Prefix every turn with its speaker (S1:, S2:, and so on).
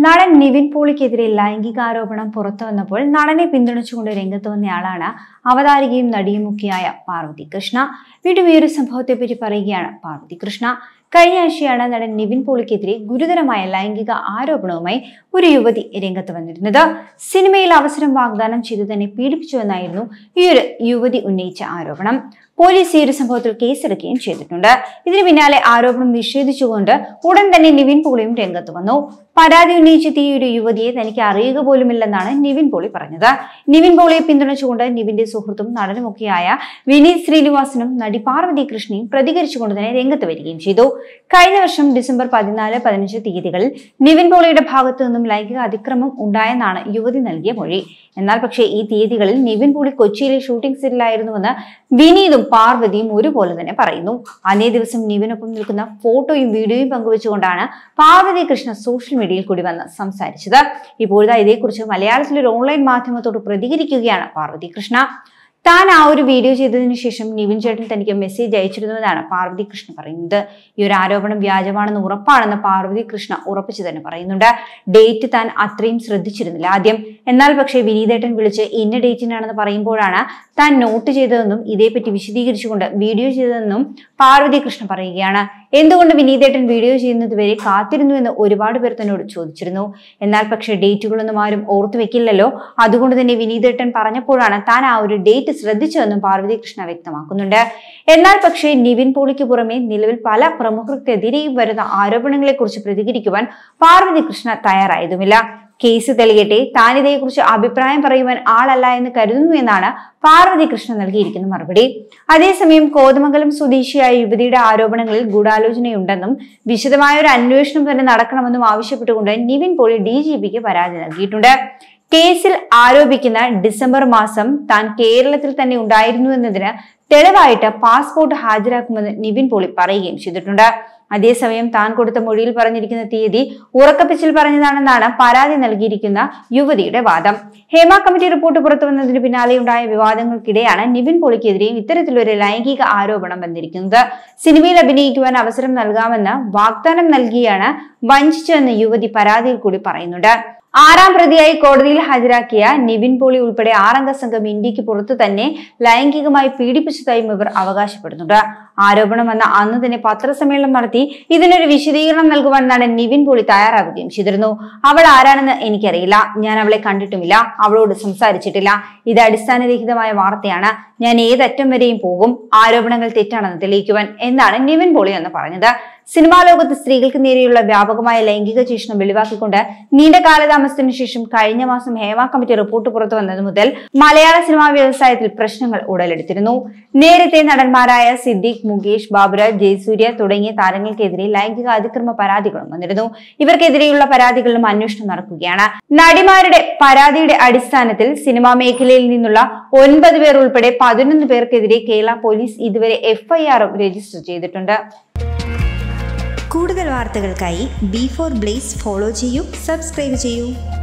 S1: നടൻ നിവിൻ പോളിക്കെതിരെ ലൈംഗികാരോപണം പുറത്തുവന്നപ്പോൾ നടനെ പിന്തുണച്ചുകൊണ്ട് രംഗത്ത് വന്നയാളാണ് അവതാരികയും നടിയുമൊക്കെയായ പാർവതി കൃഷ്ണ. വീണ്ടും ഈ ഒരു സംഭവത്തെപ്പറ്റി പറയുകയാണ് പാർവതി കൃഷ്ണ. കഴിഞ്ഞ ആഴ്ചയാണ് നടൻ നിവിൻ പോളിക്കെതിരെ ഗുരുതരമായ ലൈംഗിക ആരോപണവുമായി ഒരു യുവതി രംഗത്ത് വന്നിരുന്നത്. സിനിമയിൽ അവസരം വാഗ്ദാനം ചെയ്തു തന്നെ പീഡിപ്പിച്ചുവെന്നായിരുന്നു ഈ ഒരു യുവതി ഉന്നയിച്ച ആരോപണം. പോലീസ് ഈ ഒരു സംഭവത്തിൽ കേസെടുക്കുകയും ചെയ്തിട്ടുണ്ട്. ഇതിന് പിന്നാലെ ആരോപണം നിഷേധിച്ചുകൊണ്ട് ഉടൻ തന്നെ നിവിൻ പോളിയും രംഗത്ത് വന്നു. പരാതി ഉന്നയിച്ചെത്തിയ ഈ ഒരു യുവതിയെ തനിക്ക് അറിയുക പോലുമില്ലെന്നാണ് നിവിൻ പോളി പറഞ്ഞത്. നിവിൻ പോളിയെ പിന്തുണച്ചുകൊണ്ട് നിവിന്റെ സുഹൃത്തും നടനുമൊക്കെയായ വിനീത് ശ്രീനിവാസനും നടി പാർവതി കൃഷ്ണയും പ്രതികരിച്ചുകൊണ്ട് തന്നെ രംഗത്ത് വരികയും ചെയ്തു. കഴിഞ്ഞ വർഷം ഡിസംബർ 14, 15 തീയതികളിൽ നിവിൻ പോളിയുടെ ഭാഗത്തു നിന്നും ലൈംഗിക അതിക്രമം ഉണ്ടായെന്നാണ് യുവതി നൽകിയ മൊഴി. എന്നാൽ പക്ഷേ ഈ തീയതികളിൽ നിവിൻ പോളി കൊച്ചിയിലെ ഷൂട്ടിംഗ് സെറ്റിലായിരുന്നുവെന്ന് വിനീതും പാർവതിയും ഒരുപോലെ തന്നെ പറയുന്നു. അന്നേ ദിവസം നിവിനൊപ്പം നിൽക്കുന്ന ഫോട്ടോയും വീഡിയോയും പങ്കുവെച്ചുകൊണ്ടാണ് പാർവതി കൃഷ്ണ സോഷ്യൽ മീഡിയയിൽ കൂടി വന്ന് സംസാരിച്ചത്. ഇപ്പോഴത്തെ ഇതേക്കുറിച്ച് മലയാളത്തിലൊരു ഓൺലൈൻ മാധ്യമത്തോട് പ്രതികരിക്കുകയാണ് പാർവതി കൃഷ്ണ. താൻ ആ ഒരു വീഡിയോ ചെയ്തതിനു ശേഷം നിവിൻ ചേട്ടൻ തനിക്ക് മെസ്സേജ് അയച്ചിരുന്നുവെന്നാണ് പാർവതി കൃഷ്ണ പറയുന്നത്. ഈ ഒരു ആരോപണം വ്യാജമാണെന്ന് ഉറപ്പാണെന്ന് പാർവതി കൃഷ്ണ ഉറപ്പിച്ചു തന്നെ പറയുന്നുണ്ട്. ഡേറ്റ് താൻ അത്രയും ശ്രദ്ധിച്ചിരുന്നില്ല ആദ്യം. എന്നാൽ പക്ഷേ വിനീതേട്ടൻ വിളിച്ച് ഇന്ന ഡേറ്റിനാണെന്ന് പറയുമ്പോഴാണ് താൻ നോട്ട് ചെയ്തതെന്നും ഇതേപ്പറ്റി വിശദീകരിച്ചുകൊണ്ട് വീഡിയോ ചെയ്തതെന്നും പാർവതി കൃഷ്ണ പറയുകയാണ്. എന്തുകൊണ്ട് വിനീതേട്ടൻ വീഡിയോ ചെയ്യുന്നതുവരെ കാത്തിരുന്നുവെന്ന് ഒരുപാട് പേർ തന്നോട് ചോദിച്ചിരുന്നു. എന്നാൽ പക്ഷേ ഡേറ്റുകളൊന്നും ആരും ഓർത്തു വെക്കില്ലല്ലോ, അതുകൊണ്ട് തന്നെ വിനീതേട്ടൻ പറഞ്ഞപ്പോഴാണ് താൻ ആ ഒരു ഡേറ്റ് ശ്രദ്ധിച്ചതെന്നും പാർവതി കൃഷ്ണ വ്യക്തമാക്കുന്നുണ്ട്. എന്നാൽ പക്ഷേ നിവിൻ പോളിക്ക് പുറമെ നിലവിൽ പല പ്രമുഖർക്കെതിരെയും വരുന്ന ആരോപണങ്ങളെ കുറിച്ച് പ്രതികരിക്കുവാൻ പാർവതി കൃഷ്ണ തയ്യാറായതുമില്ല. കേസ് തെളിയട്ടെ, താൻ ഇതേക്കുറിച്ച് അഭിപ്രായം പറയുവാൻ ആളല്ല എന്ന് കരുതുന്നു എന്നാണ് പാർവതി കൃഷ്ണ നൽകിയിരിക്കുന്ന മറുപടി. അതേസമയം കോതമംഗലം സ്വദേശിയായ യുവതിയുടെ ആരോപണങ്ങളിൽ ഗൂഢാലോചനയുണ്ടെന്നും വിശദമായ ഒരു അന്വേഷണം തന്നെ നടക്കണമെന്നും ആവശ്യപ്പെട്ടുകൊണ്ട് നിവിൻ പോളി DGPക്ക് പരാതി നൽകിയിട്ടുണ്ട്. കേസിൽ ആരോപിക്കുന്ന ഡിസംബർ മാസം താൻ കേരളത്തിൽ തന്നെ ഉണ്ടായിരുന്നു എന്നതിന് തെളിവായിട്ട് പാസ്പോർട്ട് ഹാജരാക്കുമെന്ന് നിവിൻ പോളി പറയുകയും ചെയ്തിട്ടുണ്ട്. അതേസമയം താൻ കൊടുത്ത മൊഴിയിൽ പറഞ്ഞിരിക്കുന്ന തീയതി ഉറക്കപ്പിച്ചിൽ പറഞ്ഞതാണെന്നാണ് പരാതി നൽകിയിരിക്കുന്ന യുവതിയുടെ വാദം. ഹേമ കമ്മിറ്റി റിപ്പോർട്ട് പുറത്തു വന്നതിന് പിന്നാലെ ഉണ്ടായ വിവാദങ്ങൾക്കിടെയാണ് നിവിൻ പോളിക്കെതിരെയും ഇത്തരത്തിലൊരു ലൈംഗിക ആരോപണം വന്നിരിക്കുന്നത്. സിനിമയിൽ അഭിനയിക്കുവാൻ അവസരം നൽകാമെന്ന് വാഗ്ദാനം നൽകിയാണ് വഞ്ചിച്ചതെന്ന് യുവതി പരാതിയിൽ കൂടി പറയുന്നുണ്ട്. 6ാം പ്രതിയായി കോടതിയിൽ ഹാജരാക്കിയ നിവിൻ പോളി ഉൾപ്പെടെ 6 അംഗ സംഘം ഇന്ത്യക്ക് പുറത്തു തന്നെ ലൈംഗികമായി പീഡിപ്പിച്ചതായും ഇവർ അവകാശപ്പെടുന്നുണ്ട്. ആരോപണം വന്ന അന്ന് തന്നെ പത്രസമ്മേളനം നടത്തി ഇതിനൊരു വിശദീകരണം നൽകുവാൻ നടൻ നിവിൻ പോളി തയ്യാറാവുകയും ചെയ്തിരുന്നു. അവൾ ആരാണെന്ന് എനിക്കറിയില്ല, ഞാൻ അവളെ കണ്ടിട്ടുമില്ല, അവളോട് സംസാരിച്ചിട്ടില്ല, ഇത് അടിസ്ഥാനരഹിതമായ വാർത്തയാണ്, ഞാൻ ഏതറ്റം വരെയും പോകും ആരോപണങ്ങൾ തെറ്റാണെന്ന് തെളിയിക്കുവാൻ എന്നാണ് നിവിൻ പോളി എന്ന് പറഞ്ഞത്. സിനിമാ ലോകത്ത് സ്ത്രീകൾക്ക് നേരെയുള്ള വ്യാപകമായ ലൈംഗിക ചൂഷണം വെളിവാക്കിക്കൊണ്ട് നീണ്ട കാലതാമസത്തിനു ശേഷം കഴിഞ്ഞ മാസം ഹേമ കമ്മിറ്റി റിപ്പോർട്ട് പുറത്തു വന്നത് മുതൽ മലയാള സിനിമാ വ്യവസായത്തിൽ പ്രശ്നങ്ങൾ ഉടലെടുത്തിരുന്നു. നേരത്തെ നടന്മാരായ സിദ്ദീഖ്, മുകേഷ്, ബാബുരാജ്, ജയസൂര്യ തുടങ്ങിയ താരങ്ങൾക്കെതിരെ ലൈംഗിക അതിക്രമ പരാതികളും വന്നിരുന്നു. ഇവർക്കെതിരെയുള്ള പരാതികളിലും അന്വേഷണം നടക്കുകയാണ്. നടിമാരുടെ പരാതിയുടെ അടിസ്ഥാനത്തിൽ സിനിമാ മേഖലയിൽ നിന്നുള്ള 9 പേർ ഉൾപ്പെടെ 11 പേർക്കെതിരെ കേരള പോലീസ് ഇതുവരെ FIR രജിസ്റ്റർ ചെയ്തിട്ടുണ്ട്.
S2: കൂടുതൽ വാർത്തകൾക്കായി B4 Blaze ഫോളോ ചെയ്യൂ, സബ്സ്ക്രൈബ് ചെയ്യൂ.